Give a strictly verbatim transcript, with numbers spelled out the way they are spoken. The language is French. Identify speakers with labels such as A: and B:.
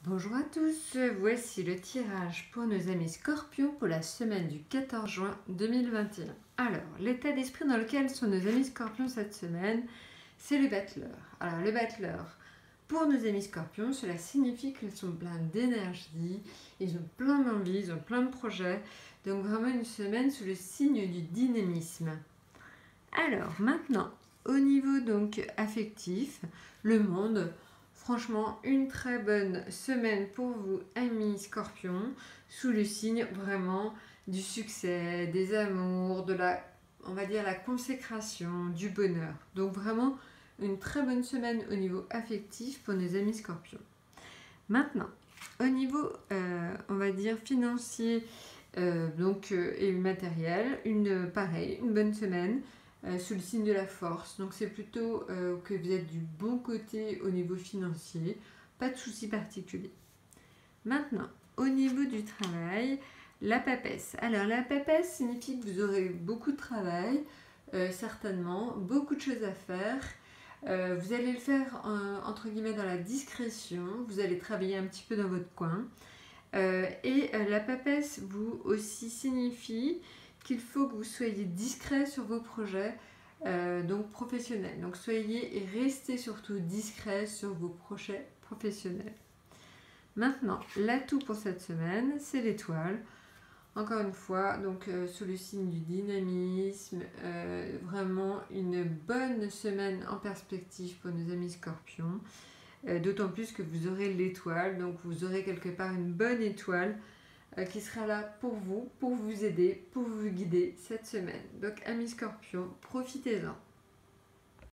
A: Bonjour à tous, voici le tirage pour nos amis Scorpions pour la semaine du quatorze juin deux mille vingt et un. Alors, l'état d'esprit dans lequel sont nos amis Scorpions cette semaine, c'est le battleur. Alors, le battleur, pour nos amis Scorpions, cela signifie qu'ils sont pleins d'énergie, ils ont plein d'envie, ils ont plein de projets, donc vraiment une semaine sous le signe du dynamisme. Alors, maintenant, au niveau donc affectif, le monde... Franchement, une très bonne semaine pour vous, amis Scorpions, sous le signe vraiment du succès, des amours, de la, on va dire, la consécration, du bonheur. Donc vraiment, une très bonne semaine au niveau affectif pour nos amis Scorpions. Maintenant, au niveau, euh, on va dire, financier euh, donc, euh, et matériel, une, pareil, une bonne semaine. Euh, sous le signe de la force, donc c'est plutôt euh, que vous êtes du bon côté au niveau financier, pas de soucis particuliers. Maintenant, au niveau du travail, la papesse. Alors la papesse signifie que vous aurez beaucoup de travail, euh, certainement, beaucoup de choses à faire. Euh, vous allez le faire euh, entre guillemets dans la discrétion, vous allez travailler un petit peu dans votre coin. Euh, et euh, la papesse vous aussi signifie qu'il faut que vous soyez discret sur vos projets euh, donc professionnels. Donc soyez et restez surtout discret sur vos projets professionnels. Maintenant, l'atout pour cette semaine, c'est l'étoile. Encore une fois, donc euh, sous le signe du dynamisme, euh, vraiment une bonne semaine en perspective pour nos amis Scorpions. Euh, d'autant plus que vous aurez l'étoile, donc vous aurez quelque part une bonne étoile euh, qui sera là pour vous, pour vous aider, pour vous guider cette semaine. Donc amis Scorpions, profitez-en.